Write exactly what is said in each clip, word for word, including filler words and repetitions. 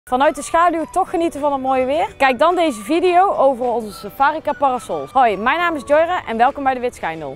Vanuit de schaduw toch genieten van het mooie weer? Kijk dan deze video over onze Safarica parasols. Hoi, mijn naam is Joyra en welkom bij de Wit Schijndel.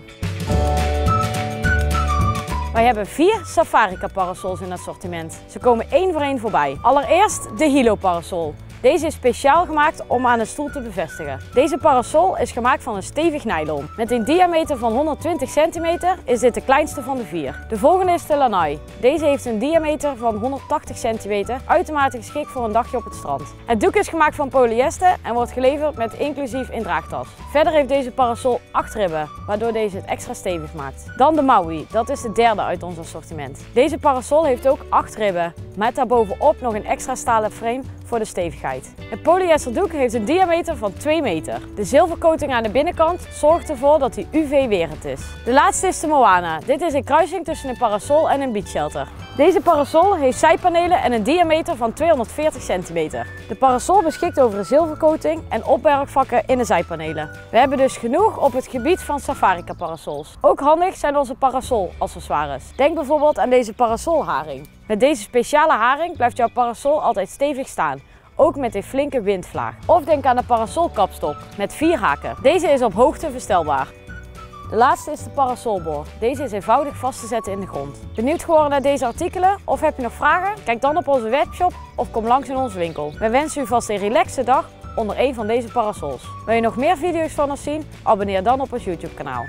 Wij hebben vier Safarica parasols in het assortiment. Ze komen één voor één voorbij. Allereerst de Hilo parasol. Deze is speciaal gemaakt om aan de stoel te bevestigen. Deze parasol is gemaakt van een stevig nylon. Met een diameter van honderdtwintig centimeter is dit de kleinste van de vier. De volgende is de Lanai. Deze heeft een diameter van honderdtachtig centimeter, uitermate geschikt voor een dagje op het strand. Het doek is gemaakt van polyester en wordt geleverd met inclusief in draagtas. Verder heeft deze parasol acht ribben, waardoor deze het extra stevig maakt. Dan de Maui, dat is de derde uit ons assortiment. Deze parasol heeft ook acht ribben, met daarbovenop nog een extra stalen frame voor de stevigheid. Het polyesterdoek heeft een diameter van twee meter. De zilvercoating aan de binnenkant zorgt ervoor dat hij U V-werend is. De laatste is de Moana. Dit is een kruising tussen een parasol en een beachshelter. Deze parasol heeft zijpanelen en een diameter van tweehonderdveertig centimeter. De parasol beschikt over een zilvercoating en opbergvakken in de zijpanelen. We hebben dus genoeg op het gebied van Safarica parasols. Ook handig zijn onze parasol accessoires. Denk bijvoorbeeld aan deze parasolharing. Met deze speciale haring blijft jouw parasol altijd stevig staan, ook met een flinke windvlaag. Of denk aan de parasolkapstok met vier haken. Deze is op hoogte verstelbaar. De laatste is de parasolboor. Deze is eenvoudig vast te zetten in de grond. Benieuwd geworden naar deze artikelen of heb je nog vragen? Kijk dan op onze webshop of kom langs in onze winkel. We wensen u vast een relaxe dag onder een van deze parasols. Wil je nog meer video's van ons zien? Abonneer dan op ons YouTube kanaal.